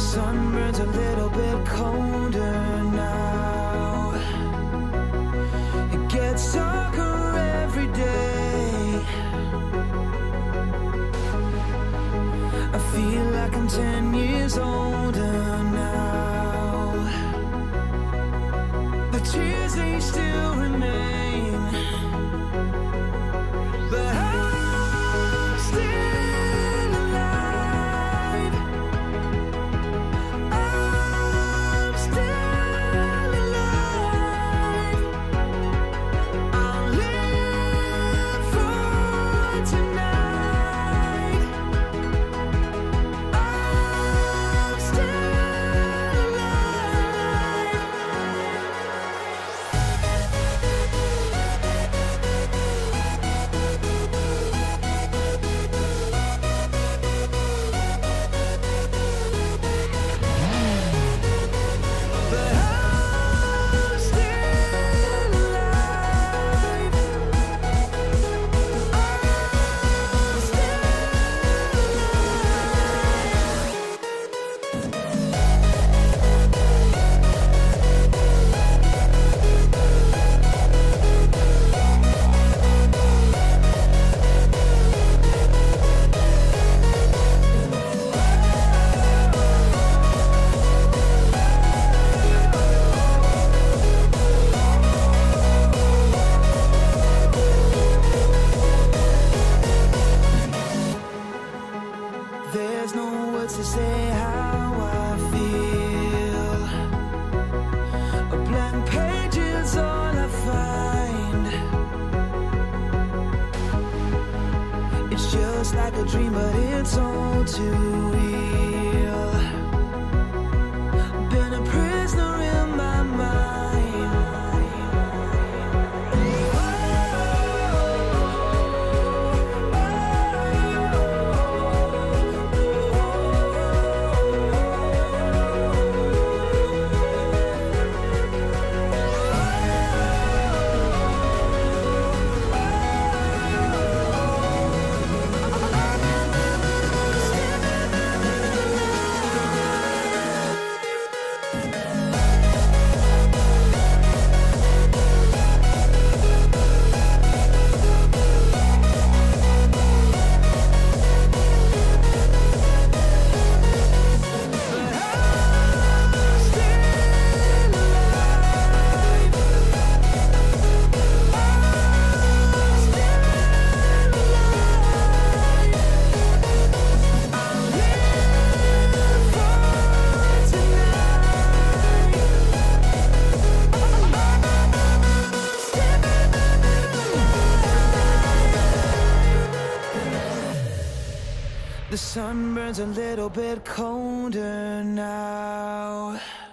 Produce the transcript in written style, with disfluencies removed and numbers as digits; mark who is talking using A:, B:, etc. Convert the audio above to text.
A: sun burns a little bit colder now. It gets darker every day. I feel like I'm 10 years older now, but tears, they still remain. But I'm still alive. I'm still alive. I'll live for tonight. I'm still alive. But I'm still alive. I'm still There's no words to say how I feel. A blank page is all I find. It's just like a dream, but it's all too real. Been a prisoner in my mind. The sun burns a little bit colder now.